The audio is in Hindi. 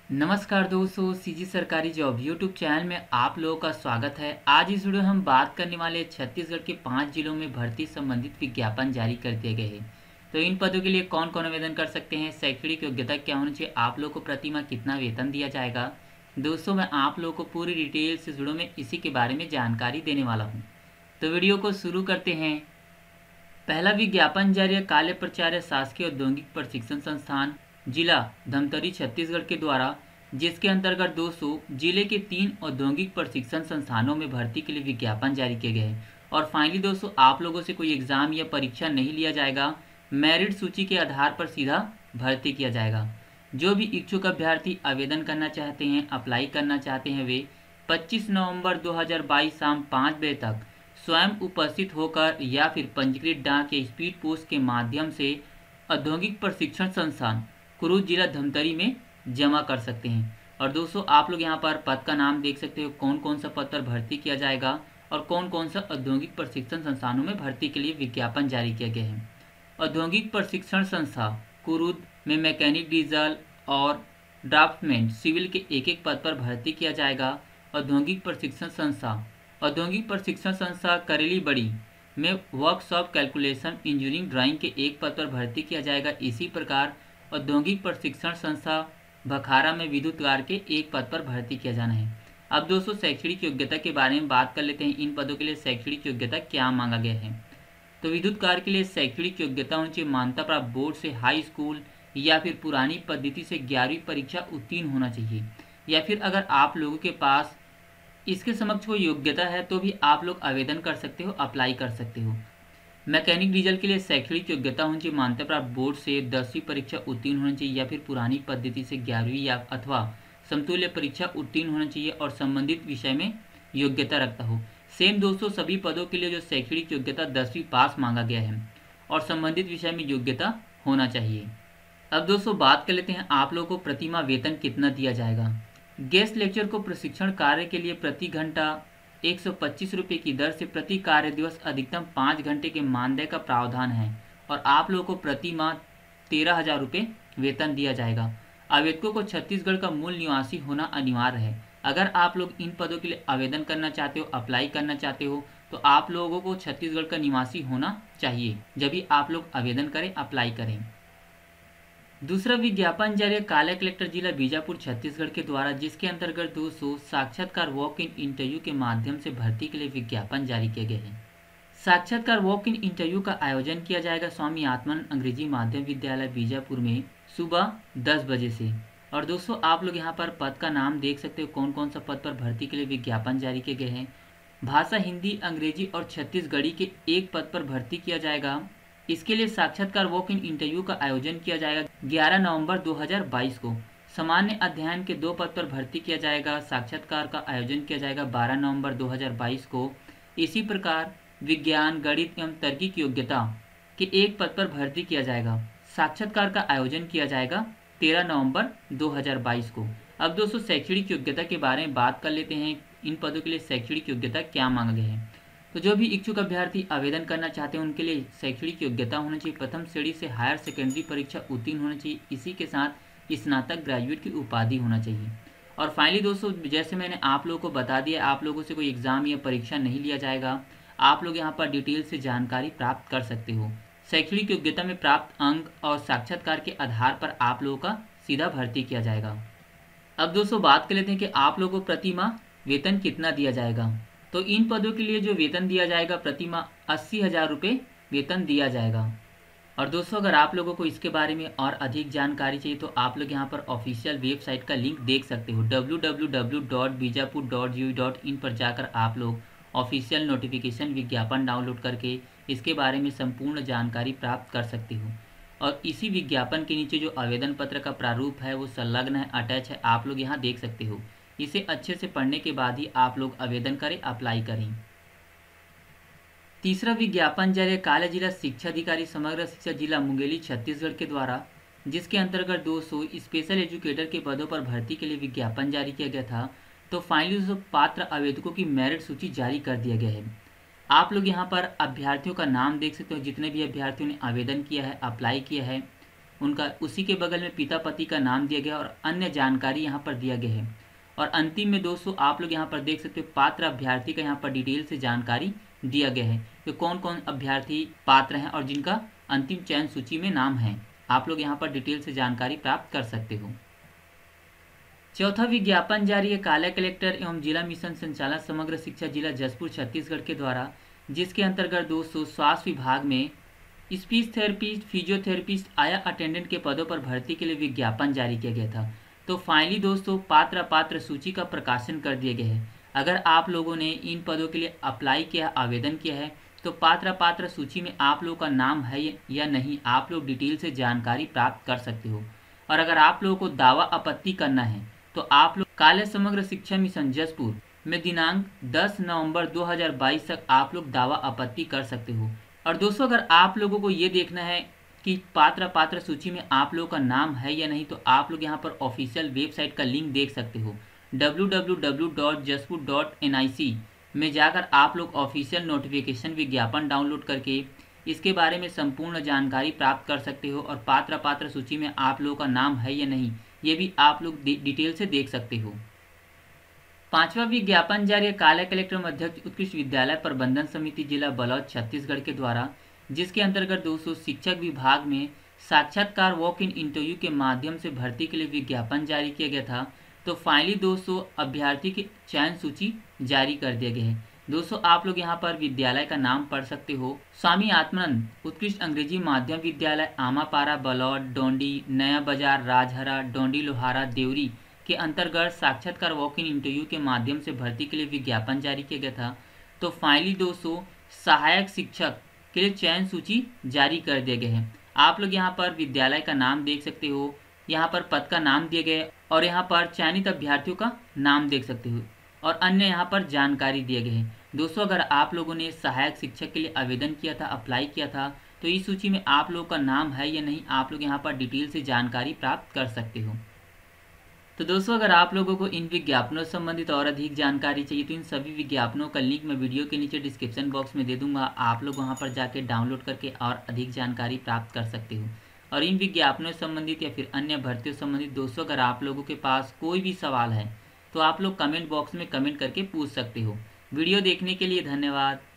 नमस्कार दोस्तों, सीजी सरकारी जॉब यूट्यूब चैनल में आप लोगों का स्वागत है। आज इस वीडियो में हम बात करने वाले छत्तीसगढ़ के 5 जिलों में भर्ती संबंधित विज्ञापन जारी कर दिए गए हैं। तो इन पदों के लिए कौन कौन आवेदन कर सकते हैं, शैक्षणिक योग्यता क्या होनी चाहिए, आप लोगों को प्रति माह कितना वेतन दिया जाएगा। दोस्तों, मैं आप लोगों को पूरी डिटेल से इस वीडियो में इसी के बारे में जानकारी देने वाला हूँ। तो वीडियो को शुरू करते हैं। पहला विज्ञापन जारी है काले प्राचार्य शासकीय औद्योगिक प्रशिक्षण संस्थान जिला धमतरी छत्तीसगढ़ के द्वारा, जिसके अंतर्गत 200 जिले के 3 औद्योगिक प्रशिक्षण संस्थानों में भर्ती के लिए विज्ञापन जारी किए गए हैं। और फाइनली दोस्तों, आप लोगों से कोई एग्जाम या परीक्षा नहीं लिया जाएगा, मेरिट सूची के आधार पर सीधा भर्ती किया जाएगा। जो भी इच्छुक अभ्यर्थी आवेदन करना चाहते हैं, अप्लाई करना चाहते हैं, वे 25 नवंबर 2022 शाम 5 बजे तक स्वयं उपस्थित होकर या फिर पंजीकृत डाक या स्पीड पोस्ट के माध्यम से औद्योगिक प्रशिक्षण संस्थान कुरूद जिला धमतरी में जमा कर सकते हैं। और दोस्तों, आप लोग यहाँ पर पद का नाम देख सकते हो, कौन कौन सा पद पर भर्ती किया जाएगा और कौन कौन सा औद्योगिक प्रशिक्षण संस्थानों में भर्ती के लिए विज्ञापन जारी किया गया है। औद्योगिक प्रशिक्षण संस्था कुरूद में मैकेनिक, डीजल और ड्राफ्टमैन सिविल के एक पद पर भर्ती किया जाएगा। औद्योगिक प्रशिक्षण संस्था करेली बड़ी में वर्कशॉप, कैलकुलेशन, इंजीनियरिंग, ड्राइंग के एक पद पर भर्ती किया जाएगा। इसी प्रकार औद्योगिक प्रशिक्षण संस्था भखारा में विद्युत कार्य के एक पद पर भर्ती किया जाना है। अब दोस्तों, शैक्षणिक योग्यता के बारे में बात कर लेते हैं। इन पदों के लिए शैक्षणिक योग्यता क्या मांगा गया है। तो विद्युत कार्य के लिए शैक्षणिक योग्यता होनी चाहिए मान्यता प्राप्त बोर्ड से हाई स्कूल या फिर पुरानी पद्धति से 11वीं परीक्षा उत्तीर्ण होना चाहिए, या फिर अगर आप लोगों के पास इसके समक्ष कोई योग्यता है तो भी आप लोग आवेदन कर सकते हो, अप्लाई कर सकते हो। मैकेनिक डीजल के लिए शैक्षणिक योग्यता होनी चाहिए मान्यता प्राप्त बोर्ड से 10वीं परीक्षा उत्तीर्ण होना चाहिए या फिर पुरानी पद्धति से 11वीं या अथवा समतुल्य परीक्षा उत्तीर्ण होना चाहिए और संबंधित विषय में योग्यता रखता हो। सेम दोस्तों, सभी पदों के लिए जो शैक्षणिक योग्यता 10वीं पास मांगा गया है और संबंधित विषय में योग्यता होना चाहिए। अब दोस्तों, बात कर लेते हैं आप लोगों को प्रति माह वेतन कितना दिया जाएगा। गेस्ट लेक्चर को प्रशिक्षण कार्य के लिए प्रति घंटा 125 रुपये की दर से प्रति कार्य दिवस अधिकतम 5 घंटे के मानदेय का प्रावधान है और आप लोगों को प्रति माह 13,000 रुपये वेतन दिया जाएगा। आवेदकों को छत्तीसगढ़ का मूल निवासी होना अनिवार्य है। अगर आप लोग इन पदों के लिए आवेदन करना चाहते हो, अप्लाई करना चाहते हो, तो आप लोगों को छत्तीसगढ़ का निवासी होना चाहिए, जब भी आप लोग आवेदन करें, अप्लाई करें। दूसरा विज्ञापन जारी है काला कलेक्टर जिला बीजापुर छत्तीसगढ़ के द्वारा, जिसके अंतर्गत 200 साक्षात्कार वॉक इन इंटरव्यू के माध्यम से भर्ती के लिए विज्ञापन जारी किए गए हैं। साक्षात्कार वॉक इन इंटरव्यू का आयोजन किया जाएगा स्वामी आत्मानंद अंग्रेजी माध्यम विद्यालय बीजापुर में सुबह 10 बजे से। और दोस्तों, आप लोग यहाँ पर पद का नाम देख सकते हो, कौन कौन सा पद पर भर्ती के लिए विज्ञापन जारी किए गए हैं। भाषा हिंदी, अंग्रेजी और छत्तीसगढ़ी के एक पद पर भर्ती किया जाएगा। इसके लिए साक्षात्कार वॉक इन इंटरव्यू का आयोजन किया जाएगा 11 नवंबर 2022 को। सामान्य अध्ययन के 2 पद पर भर्ती किया जाएगा। साक्षात्कार का आयोजन किया जाएगा 12 नवंबर 2022 को। इसी प्रकार विज्ञान, गणित एवं तार्किक योग्यता के एक पद पर भर्ती किया जाएगा। साक्षात्कार का आयोजन किया जाएगा 13 नवंबर 2022 को। अब दोस्तों, शैक्षणिक योग्यता के बारे में बात कर लेते हैं। इन पदों के लिए शैक्षणिक योग्यता क्या मांगा गया है। तो जो भी इच्छुक अभ्यर्थी आवेदन करना चाहते हैं उनके लिए शैक्षणिक योग्यता होना चाहिए प्रथम श्रेणी से हायर सेकेंडरी परीक्षा उत्तीर्ण होना चाहिए। इसी के साथ स्नातक ग्रेजुएट की उपाधि होना चाहिए। और फाइनली दोस्तों, जैसे मैंने आप लोगों को बता दिया, आप लोगों से कोई एग्जाम या परीक्षा नहीं लिया जाएगा। आप लोग यहाँ पर डिटेल से जानकारी प्राप्त कर सकते हो। शैक्षणिक योग्यता में प्राप्त अंक और साक्षात्कार के आधार पर आप लोगों का सीधा भर्ती किया जाएगा। अब दोस्तों, बात कर लेते हैं कि आप लोगों को प्रति माह वेतन कितना दिया जाएगा। तो इन पदों के लिए जो वेतन दिया जाएगा प्रति माह 80,000 रुपये वेतन दिया जाएगा। और दोस्तों, अगर आप लोगों को इसके बारे में और अधिक जानकारी चाहिए तो आप लोग यहाँ पर ऑफिशियल वेबसाइट का लिंक देख सकते हो। www.bijapur.gov.in पर जाकर आप लोग ऑफिशियल नोटिफिकेशन विज्ञापन डाउनलोड करके इसके बारे में संपूर्ण जानकारी प्राप्त कर सकते हो। और इसी विज्ञापन के नीचे जो आवेदन पत्र का प्रारूप है वो संलग्न है, अटैच है, आप लोग यहाँ देख सकते हो। इसे अच्छे से पढ़ने के बाद ही आप लोग आवेदन करें, अप्लाई करें। तीसरा विज्ञापन जारी है काला जिला शिक्षा अधिकारी समग्र शिक्षा जिला मुंगेली छत्तीसगढ़ के द्वारा, जिसके अंतर्गत 200 स्पेशल एजुकेटर के पदों पर भर्ती के लिए विज्ञापन जारी किया गया था। तो फाइनली दोस्तों, पात्र आवेदकों की मेरिट सूची जारी कर दिया गया है। आप लोग यहाँ पर अभ्यर्थियों का नाम देख सकते हो, जितने भी अभ्यर्थियों ने आवेदन किया है, अप्लाई किया है। उनका उसी के बगल में पिता पति का नाम दिया गया और अन्य जानकारी यहाँ पर दिया गया है। और अंतिम में दोस्तों आप लोग यहाँ पर देख सकते हो पात्र अभ्यर्थी का यहाँ पर डिटेल से जानकारी दिया गया है कि कौन कौन अभ्यर्थी पात्र हैं और जिनका अंतिम चयन सूची में नाम है। आप लोग यहाँ पर डिटेल से जानकारी प्राप्त कर सकते हो। चौथा विज्ञापन जारी है काला कलेक्टर एवं जिला मिशन संचालक समग्र शिक्षा जिला जसपुर छत्तीसगढ़ के द्वारा, जिसके अंतर्गत दोस्तों स्वास्थ्य विभाग में स्पीच थेरेपिस्ट, फिजियोथेरेपिस्ट, आया अटेंडेंट के पदों पर भर्ती के लिए विज्ञापन जारी किया गया था। तो फाइनली दोस्तों पात्र सूची का प्रकाशन कर दिया गया है। अगर आप लोगों ने इन पदों के लिए अप्लाई किया, आवेदन किया है, तो पात्र सूची में आप लोगों का नाम है या नहीं, आप लोग डिटेल से जानकारी प्राप्त कर सकते हो। और अगर आप लोगों को दावा आपत्ति करना है तो आप लोग काले समग्र शिक्षा मिशन जसपुर में दिनांक 10 नवंबर 2022 तक आप लोग दावा आपत्ति कर सकते हो। और दोस्तों अगर आप लोगों को ये देखना है कि पात्र सूची में आप लोगों का नाम है या नहीं, तो आप लोग यहाँ पर ऑफिशियल वेबसाइट का लिंक देख सकते हो www.jaspur.nic में जाकर आप लोग ऑफिशियल नोटिफिकेशन विज्ञापन डाउनलोड करके इसके बारे में संपूर्ण जानकारी प्राप्त कर सकते हो। और पात्र सूची में आप लोगों का नाम है या नहीं, ये भी आप लोग डिटेल से देख सकते हो। पांचवा विज्ञापन जारी है काला कलेक्टर अध्यक्ष उत्कृष्ट विद्यालय प्रबंधन समिति जिला बलौद छत्तीसगढ़ के द्वारा, जिसके अंतर्गत दोस्तों शिक्षक विभाग में साक्षात्कार वॉक इन इंटरव्यू के माध्यम से भर्ती के लिए विज्ञापन जारी किया गया था। तो फाइनली दोस्तों अभ्यर्थी की चयन सूची जारी कर दिया गया है। दोस्तों आप लोग यहाँ पर विद्यालय का नाम पढ़ सकते हो, स्वामी आत्मानंद उत्कृष्ट अंग्रेजी माध्यम विद्यालय, आमापारा, बलौद, डोंडी, नया बाजार, राजहरा, डोंडी, लोहारा, देवरी के अंतर्गत साक्षात्कार वॉक इन इंटरव्यू के माध्यम से भर्ती के लिए विज्ञापन जारी किया गया था। तो फाइनली दोस्तों सहायक शिक्षक के लिए चयन सूची जारी कर दिया गया है। आप लोग यहाँ पर विद्यालय का नाम देख सकते हो, यहाँ पर पद का नाम दिया गया है और यहाँ पर चयनित अभ्यर्थियों का नाम देख सकते हो और अन्य यहाँ पर जानकारी दिए गए हैं। दोस्तों अगर आप लोगों ने सहायक शिक्षक के लिए आवेदन किया था, अप्लाई किया था, तो इस सूची में आप लोगों का नाम है या नहीं, आप लोग यहाँ पर डिटेल से जानकारी प्राप्त कर सकते हो। तो दोस्तों अगर आप लोगों को इन विज्ञापनों से संबंधित और अधिक जानकारी चाहिए तो इन सभी विज्ञापनों का लिंक मैं वीडियो के नीचे डिस्क्रिप्शन बॉक्स में दे दूंगा। आप लोग वहां पर जाके डाउनलोड करके और अधिक जानकारी प्राप्त कर सकते हो। और इन विज्ञापनों से संबंधित या फिर अन्य भर्तियों से संबंधित दोस्तों अगर आप लोगों के पास कोई भी सवाल है तो आप लोग कमेंट बॉक्स में कमेंट करके पूछ सकते हो। वीडियो देखने के लिए धन्यवाद।